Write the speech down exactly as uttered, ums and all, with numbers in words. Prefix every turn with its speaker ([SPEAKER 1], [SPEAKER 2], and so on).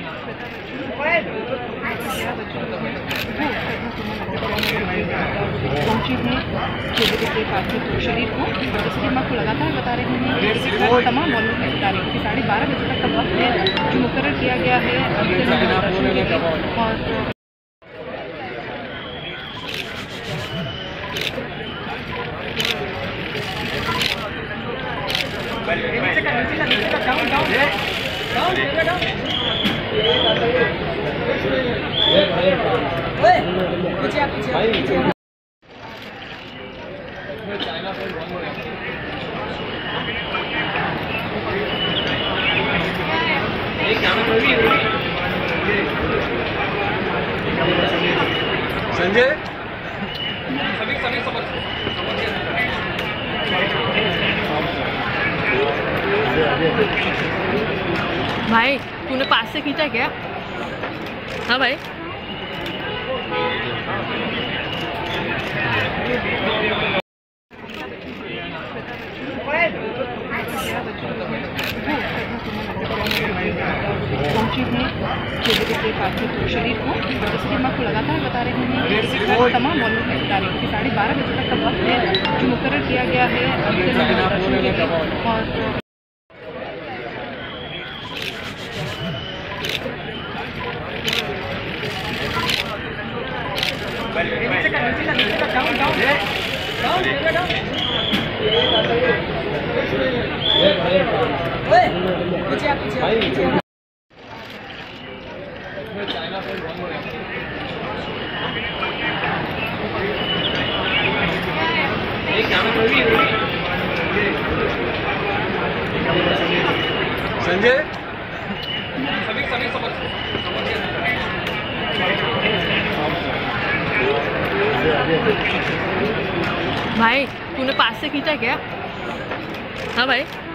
[SPEAKER 1] पहुंची हुई जेबीटी के पार्थिव शरीर को जैसे कि मैं आपको लगातार बता रही हूँ तमाम मालूम में बता रही हूँ कि साढ़े बारह बजे तक का वक्त है जो मुकर्रर किया गया है और
[SPEAKER 2] संजय
[SPEAKER 1] भाई तूने पास से खींचा क्या? हाँ भाई पहुंची हुई जेबीटी के पार्थिव शरीर को जैसे कि मैं आपको लगातार बता रही हूँ तमाम मालूम में बता रही हूँ कि साढ़े बारह बजे तक का वक्त है जो मुकर्रर किया गया है और
[SPEAKER 2] संजय
[SPEAKER 1] भाई तूने पास से खींचा क्या? हाँ भाई